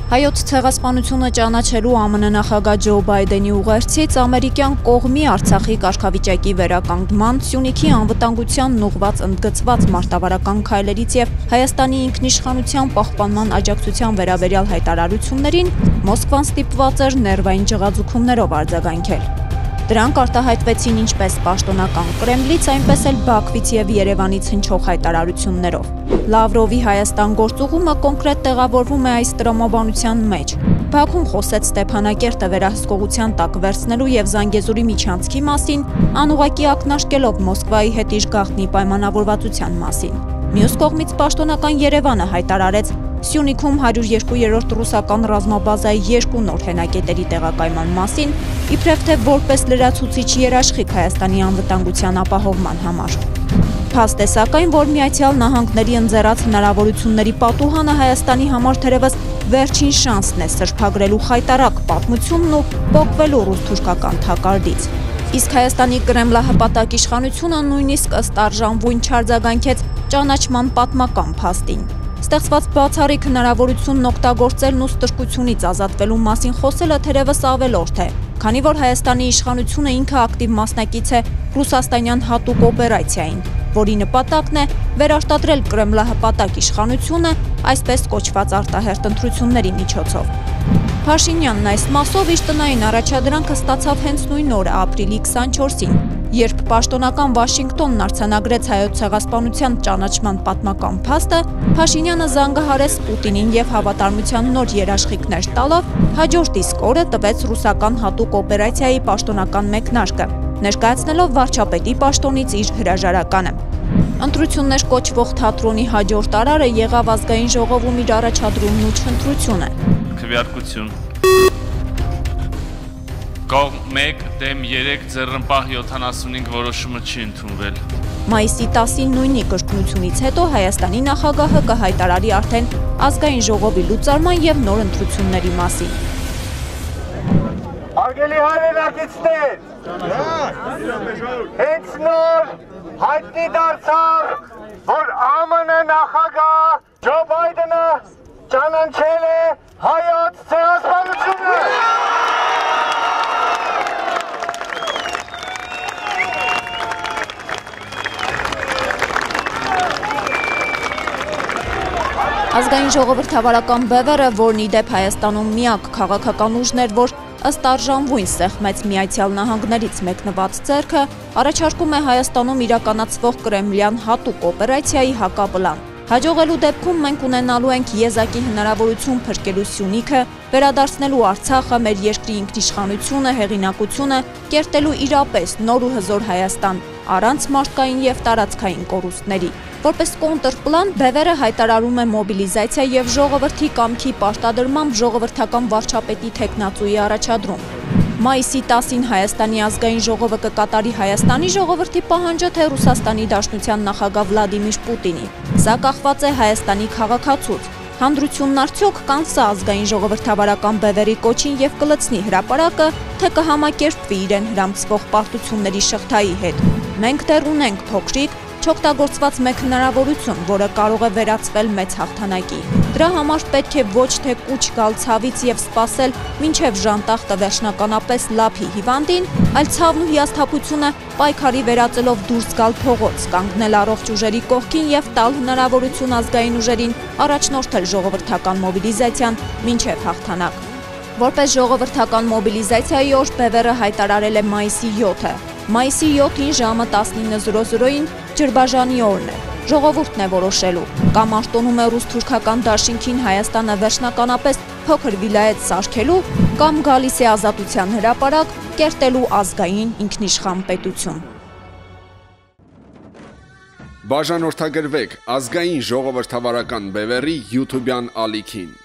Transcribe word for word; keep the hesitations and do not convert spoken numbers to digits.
Հայոց ցեղասպանությունը ճանաչելու ԱՄՆ նախագահ Ջո Բայդենի ուղերձից ամերիկյան կողմի Արցախի կարգավիճակի վերականգնման, Սյունիքի անվտանգությանն ուղղված ընդգծված մարտավարական քայլերից և Հայաստանի ինքնիշխանության պահպանման աջակցության վերաբերյալ հայտարարություններին Մոսկվան ստիպված էր ներվային ջղաձգումներով արձագանքել։ Դրանք արտահայտվեցին ինչպես պաշտոնական Կրեմլից, այնպես էլ Բաքվից և Երևանից հնչող հայտարարություններով։ Լավրովի Հայաստան գործուղումը կոնկրետ տեղավորվում է այս տրամաբանության մեջ։ Բաքուն խոսեց Ստեփանակերտը վերահսկողության տակ վերցնելու և Զանգեզուրի միջանցքի մասին, անուղղակի ակնարկելով Մոսկվայի հետ իր գաղտնի պայմանավորվածության մասին։ Մյուս կողմից պաշտոնական Երևանը հայտարարեց Սյունիքում հարյուր երկու ռուսական ռազմաբազայի երկու նոր հենակետերի տեղակայման մասին, իբրև թե որպես լրացուցիչ երաշխիք Հայաստանի անվտանգության ապահովման համար։ Փաստ է սակայն, որ Միացյալ Նահանգների ընձեռած հնարավորությունների պատուհանը Հայաստանի համար թերևս վերջին շանսն է սրբագրելու խայտառակ պատմությունն ու պոկվելու ռուս-թուրքական թակարդից։ Իսկ Հայաստանի կրեմլահպատակ իշխանությունը նույնիսկ ըստ արժանվույն չարձագանքեց ճանաչման պատմական փաստին։ Ստեղծված բացառիկ հնարավորությունն օգտագործելն ու ստրկությունից ազատվելու մասին խոսելը թերևս ավելորդ է, քանի որ Հայաստանի իշխանությունը ինքը ակտիվ մասնակից է ռուսաստանյան հատուկ օպերացիային, որի նպատակն է վերարտադրել կրեմլահպատակ իշխանությունը այսպես կոչված արտահերթ ընտրությունների միջոցով։ Փաշինյանն այս մասով իր տնային առաջադրանքը ստացավ հենց նույն օրը, ապրիլի քսանչորսին, երբ պաշտոնական Վաշինգտոնն արձանագրեց հայոց ցեղասպանության ճանաչման պատմական փաստը, Փաշինյանը զանգահարեց Պուտինին և հավատարմության նոր երաշխիքներ տալով հաջորդ իսկ օրը տվեց ռուսական հատուկ օպերացիայի պաշտոնական մեկնարկը, ներկայացնելով վարչապետի պաշտոնից իր հրաժարականը։ Ընտրություններ կոչվող թատրոնի հաջորդ արարը եղավ ազգային ժողովում իր առաջադրումն ու չընտրությունը։ Քվեարկություն Կողմ մեկ դեմ երեք ձեռնպահ յոթանասունհինգ որոշումը չի ընդունվել։ Մայիսի տասին նույնի կրկնությունից հետո Հայաստանի նախագահը կհայտարարի արդեն ազգային ժողովի լուծարման և նոր ընտրությունների մասին։ Արգելի հայրենակիցներ, հենց նոր հայտնի դարձավ, որ ԱՄՆ նախագահ Ջո Բայդենը ճանաչել է հայոց ցեղասպանությունը։ Ազգային ժողովրդավարական բևեռը, որն ի դեպ Հայաստանում միակ քաղաքական ուժն էր, որ ըստ արժանվույն սեղմեց Միացյալ Նահանգներից մեկնված ձեռքը, առաջարկում է Հայաստանում իրականացվող կրեմլյան հատուկ օպերացիայի հակապլան։ Հաջողելու դեպքում մենք ունենալու ենք եզակի հնարավորություն փրկելու Սյունիքը, վերադարձնելու Արցախը, մեր երկրի ինքնիշխանությունը, հեղինակությունը, կերտելու իրապես նոր ու հզոր Հայաստան, առանց մարդկային և տարածքային կորուստների։ Որպես կոնտրպլան բևեռը հայտարարում է մոբիլիզացիա և ժողովրդի կամքի պարտադրմամբ ժողովրդական վարչապետի թեկնածուի առաջադրում։ Մայիսի տասին Հայաստանի ազգային ժողովը կկատարի Հայաստանի ժողովրդի պահանջը, թե Ռուսաստանի Դաշնության նախագահ Վլադիմիր Պուտինի։ Սա կախված է Հայաստանի քաղաքացուց։ Հանդրությունն արդյոք կանսա ազգային ժողովրդավարական բևեռի կոչին և կլցնի հրապարակը, թե կհամակերպվի իրեն հրամցվող պարտությունների շղթայի հետ։ Մենք դեռ ունենք փոքրիկ, չօգտագործված մեկ հնարավորություն, որը կարող է վերածվել մեծ հաղթանակի։ Դրա համար պետք է ոչ թե կուչ գալ ցավից և սպասել, մինչև ժանտախտը վերջնականապես լափի հիվանդին, այլ ցավն ու հիասթափությունը պայքարի վերածելով դուրս գալ փողոց, կանգնել առողջ ուժերի կողքին և տալ հնարավորություն ազգային ուժերին առաջնորդել ժողովրդական մոբիլիզացիան մինչև հաղթանակ։ Որպես ժողովրդական մոբիլիզացիայի օր բևեռը հայտարարել է մայիսի յոթը։ Մայիսի յոթին ժամը տասնինը ջրբաժանի օրն է, ժողովուրդն է որոշելու, կամ արտոնում է ռուս-թուրքական դաշինքին Հայաստանը վերջնականապես փոքր վիլայետ սարքելու, կամ գալիս է ազատության հրապարակ, կերտելու ազգային ինքնիշխան պետություն։ Բաժանորդագրվեք ազգային ժողովրդավարական բևեռի յութուբյան ալիքին։